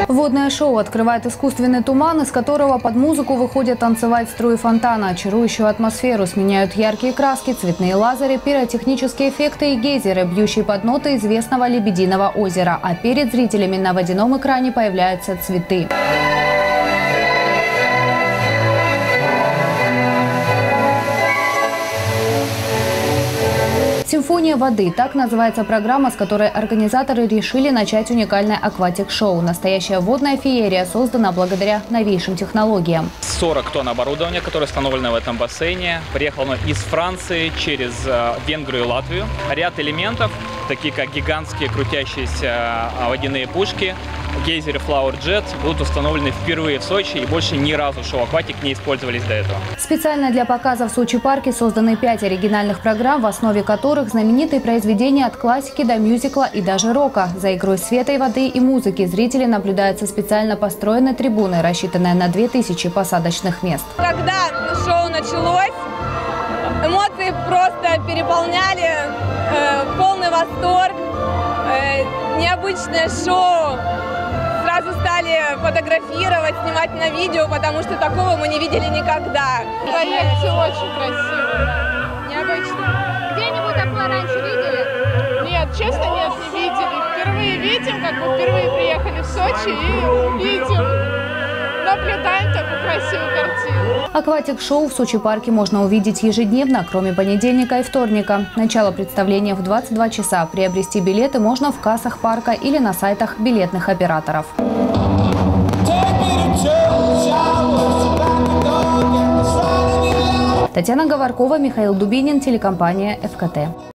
Водное шоу открывает искусственный туман, из которого под музыку выходят танцевать струи фонтана. Очарующую атмосферу сменяют яркие краски, цветные лазеры, пиротехнические эффекты и гейзеры, бьющие под ноты известного Лебединого озера. А перед зрителями на водяном экране появляются цветы. «Симфония воды» – так называется программа, с которой организаторы решили начать уникальное акватик-шоу. Настоящая водная феерия создана благодаря новейшим технологиям. 40 тонн оборудования, которое установлено в этом бассейне. Приехало оно из Франции через Венгрию и Латвию. Ряд элементов, такие как гигантские крутящиеся водяные пушки, гейзеры Flower Jet, будут установлены впервые в Сочи, и больше ни разу в шоу «Акватик» не использовались до этого. Специально для показа в Сочи-парке созданы 5 оригинальных программ, в основе которых знаменитые произведения от классики до мюзикла и даже рока. За игрой света и воды и музыки зрители наблюдают со специально построенной трибуны, рассчитанной на 2000 посадочных мест. Когда шоу началось, эмоции просто переполняли, полный восторг, необычное шоу. Сразу стали фотографировать, снимать на видео, потому что такого мы не видели никогда. Проекция очень красивая, необычно. Где-нибудь такое раньше видели? Нет, честно, нет, не видели. Впервые видим, впервые приехали в Сочи и видим, наблюдаем такую красивую картину. Акватик-шоу в Сочи-парке можно увидеть ежедневно, кроме понедельника и вторника. Начало представления в 22 часа. Приобрести билеты можно в кассах парка или на сайтах билетных операторов. Татьяна Говоркова, Михаил Дубинин, телекомпания ФКТ.